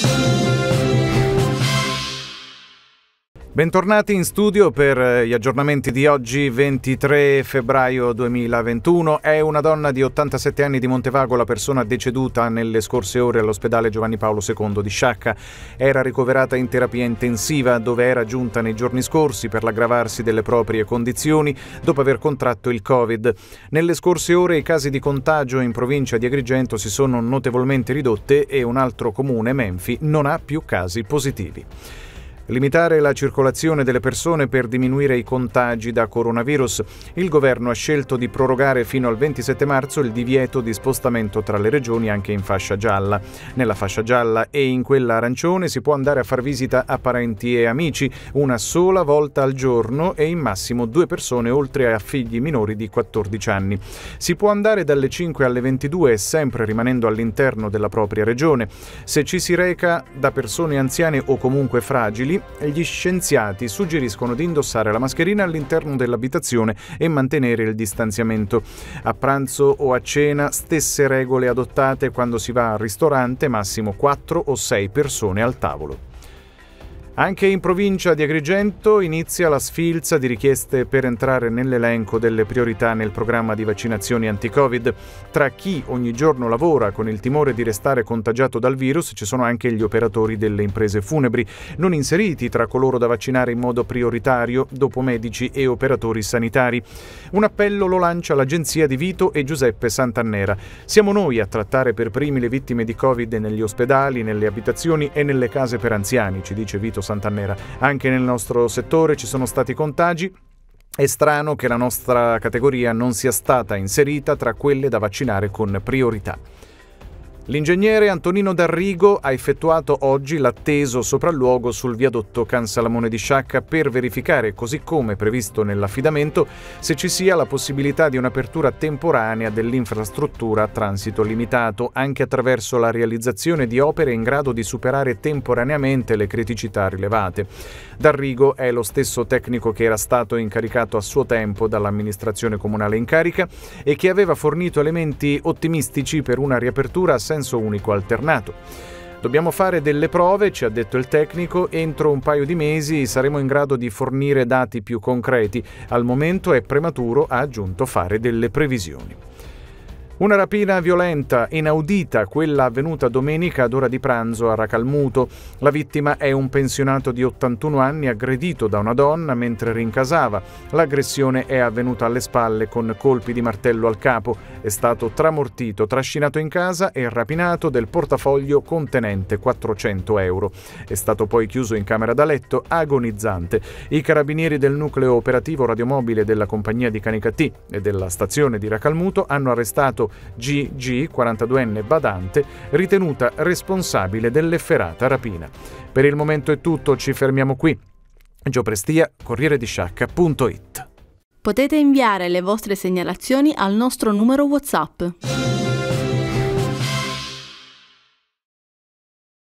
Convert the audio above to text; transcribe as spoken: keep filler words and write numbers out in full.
Bentornati in studio per gli aggiornamenti di oggi, ventitré febbraio duemilaventuno. È una donna di ottantasette anni di Montevago la persona deceduta nelle scorse ore all'ospedale Giovanni Paolo secondo di Sciacca. Era ricoverata in terapia intensiva, dove era giunta nei giorni scorsi per l'aggravarsi delle proprie condizioni dopo aver contratto il Covid. Nelle scorse ore i casi di contagio in provincia di Agrigento si sono notevolmente ridotte e un altro comune, Menfi, non ha più casi positivi. Limitare la circolazione delle persone per diminuire i contagi da coronavirus. Il governo ha scelto di prorogare fino al ventisette marzo il divieto di spostamento tra le regioni anche in fascia gialla. Nella fascia gialla e in quella arancione si può andare a far visita a parenti e amici una sola volta al giorno e in massimo due persone oltre a figli minori di quattordici anni. Si può andare dalle cinque alle ventidue sempre rimanendo all'interno della propria regione. Se ci si reca da persone anziane o comunque fragili, gli scienziati suggeriscono di indossare la mascherina all'interno dell'abitazione e mantenere il distanziamento. A pranzo o a cena, stesse regole adottate quando si va al ristorante, massimo quattro o sei persone al tavolo. Anche in provincia di Agrigento inizia la sfilza di richieste per entrare nell'elenco delle priorità nel programma di vaccinazioni anti-Covid. Tra chi ogni giorno lavora con il timore di restare contagiato dal virus ci sono anche gli operatori delle imprese funebri, non inseriti tra coloro da vaccinare in modo prioritario dopo medici e operatori sanitari. Un appello lo lancia l'agenzia di Vito e Giuseppe Santannera. Siamo noi a trattare per primi le vittime di Covid negli ospedali, nelle abitazioni e nelle case per anziani, ci dice Vito Santannera. Anche nel nostro settore ci sono stati contagi. È strano che la nostra categoria non sia stata inserita tra quelle da vaccinare con priorità. L'ingegnere Antonino D'Arrigo ha effettuato oggi l'atteso sopralluogo sul viadotto Can Salamone di Sciacca per verificare, così come previsto nell'affidamento, se ci sia la possibilità di un'apertura temporanea dell'infrastruttura a transito limitato, anche attraverso la realizzazione di opere in grado di superare temporaneamente le criticità rilevate. D'Arrigo è lo stesso tecnico che era stato incaricato a suo tempo dall'amministrazione comunale in carica e che aveva fornito elementi ottimistici per una riapertura a senso unico alternato. Dobbiamo fare delle prove, ci ha detto il tecnico, entro un paio di mesi saremo in grado di fornire dati più concreti. Al momento è prematuro, ha aggiunto, fare delle previsioni. Una rapina violenta, inaudita, quella avvenuta domenica ad ora di pranzo a Racalmuto. La vittima è un pensionato di ottantuno anni aggredito da una donna mentre rincasava. L'aggressione è avvenuta alle spalle con colpi di martello al capo. È stato tramortito, trascinato in casa e rapinato del portafoglio contenente quattrocento euro. È stato poi chiuso in camera da letto agonizzante. I carabinieri del nucleo operativo radiomobile della compagnia di Canicattì e della stazione di Racalmuto hanno arrestato G G, quarantaduenne badante, ritenuta responsabile dell'efferata rapina. Per il momento è tutto, ci fermiamo qui. Gio Prestia, Corriere di Sciacca punto it. Potete inviare le vostre segnalazioni al nostro numero WhatsApp